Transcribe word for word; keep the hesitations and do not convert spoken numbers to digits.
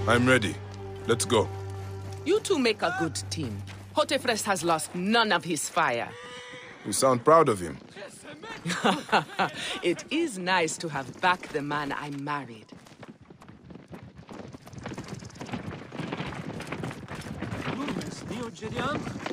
I'm ready. Let's go. You two make a good team. Hotefres has lost none of his fire. You sound proud of him. It is nice to have back the man I married. Neo Gideon?